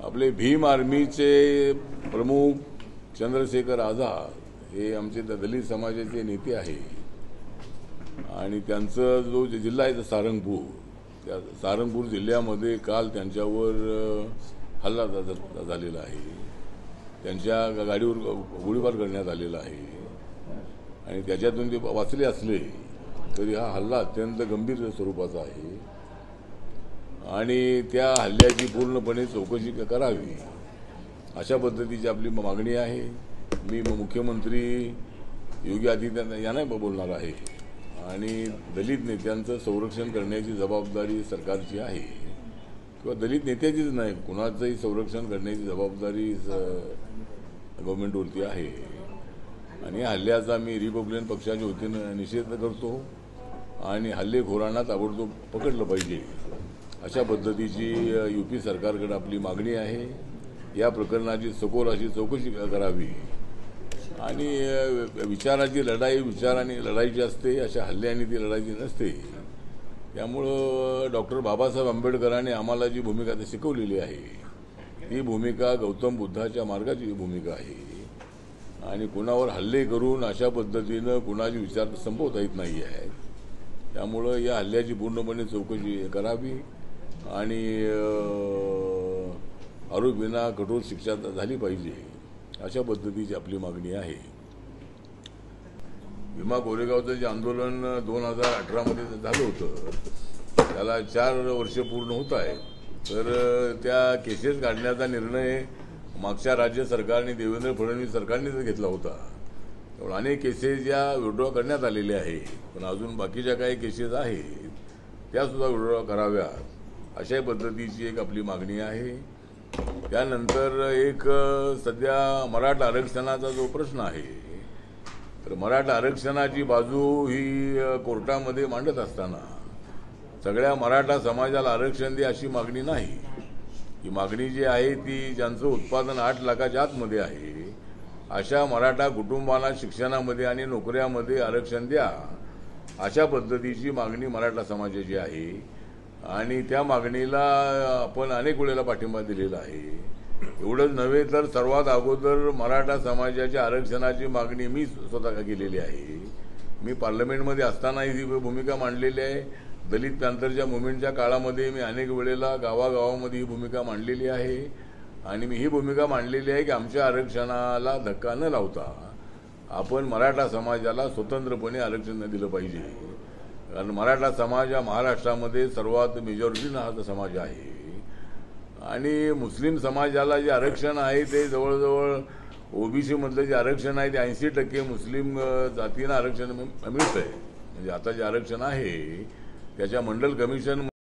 आपले भीम आर्मीचे प्रमुख चंद्रशेखर आझाद हे आमचे दलित समाजाचे नेते आहे आणि त्यांचा जो जिल्हा आहे सारंगपूर, त्या सारंगपूर जिल्ह्यामध्ये काल त्यांच्यावर हल्ला झालेला आहे। त्यांच्या गाडीवर गोळीबार करण्यात आलेला आहे आणि त्याच्यातून ते वाचले असले तरी हा हल्ला अत्यंत गंभीर स्वरूपाचा आहे आणि त्या हल्ल्याची पूर्णपणे चौकशी करावी अशा पद्धतीची आपली मागणी आहे। मी मुख्यमंत्री योगी आदित्यनाथ यांना बोलणार आहे आणि दलित नेत्यांचं संरक्षण करण्याची जबाबदारी सरकारची आहे किंवा दलित नेत्याचीच नाही, कुणाचंही संरक्षण करण्याची जबाबदारी गव्हर्नमेंटवरती आहे आणि या हल्ल्याचा मी रिपब्लिकन पक्षाच्या वतीनं निषेध करतो आणि हल्लेखोरांना ताबडतोब पकडलं पाहिजे अशा पद्धतीची यूपी सरकारकडे आपली मागणी आहे। या प्रकरणाची सखोल अशी चौकशी करावी आणि विचाराची लढाई विचाराने लढायची असते, अशा हल्ल्याने ती लढायची नसते। त्यामुळं डॉक्टर बाबासाहेब आंबेडकरांनी आम्हाला जी भूमिका शिकवलेली आहे ती भूमिका गौतम बुद्धाच्या मार्गाची भूमिका आहे आणि कुणावर हल्ले करून अशा पद्धतीनं कुणाचे विचार संपवता येत नाही आहे। त्यामुळं या हल्ल्याची पूर्णपणे चौकशी करावी आणि आरोपींना कठोर शिक्षा झाली पाहिजे अशा पद्धतीची आपली मागणी आहे। भीमा कोरेगावचं जे आंदोलन 2018 मध्ये झालं होतं त्याला 4 वर्ष पूर्ण होत आहे, तर त्या केसेस काढण्याचा निर्णय मागच्या राज्य सरकारने देवेंद्र फडणवीस सरकारने घेतला होता। त्यामुळे अनेक केसेस या विड्रॉ करण्यात आलेल्या आहे, पण अजून बाकीच्या काही केसेस आहेत त्या सुद्धा विड्रॉ कराव्यात अशा पद्धतीची एक आपली मागणी आहे। त्यानंतर एक सध्या मराठा आरक्षणाचा जो प्रश्न आहे, तर मराठा आरक्षणाची बाजू ही कोर्टामध्ये मांडत असताना सगळ्या मराठा समाजाला आरक्षण दे अशी मागणी नाही। ही मागणी जी आहे ती ज्यांचं उत्पादन 8 लाखाच्या आतमध्ये आहे अशा मराठा कुटुंबांना शिक्षणामध्ये आणि नोकऱ्यामध्ये आरक्षण द्या अशा पद्धतीची मागणी मराठा समाजाची आहे आणि त्या मागणीला आपण अनेक वेळेला पाठिंबा दिलेला आहे। एवढंच नव्हे तर सर्वात अगोदर मराठा समाजाच्या आरक्षणाची मागणी मी स्वतः केलेली आहे। मी पार्लमेंटमध्ये असतानाही ही भूमिका मांडलेली आहे। दलित पॅंथरच्या मुवमेंटच्या काळामध्ये मी अनेक वेळेला गावागावामध्ये ही भूमिका मांडलेली आहे आणि मी ही भूमिका मांडलेली आहे की आमच्या आरक्षणाला धक्का न लावता आपण मराठा समाजाला स्वतंत्रपणे आरक्षण दिलं पाहिजे, कारण मराठा समाज हा महाराष्ट्रामध्ये सर्वात मेजॉरिटीनं हा समाज आहे आणि मुस्लिम समाजाला जे आरक्षण आहे ते जवळजवळ ओबीसी मधलं जे आरक्षण आहे ते 80% मुस्लिम जातींना आरक्षण मिळतंय। म्हणजे आता जे आरक्षण आहे त्याच्या मंडल कमिशन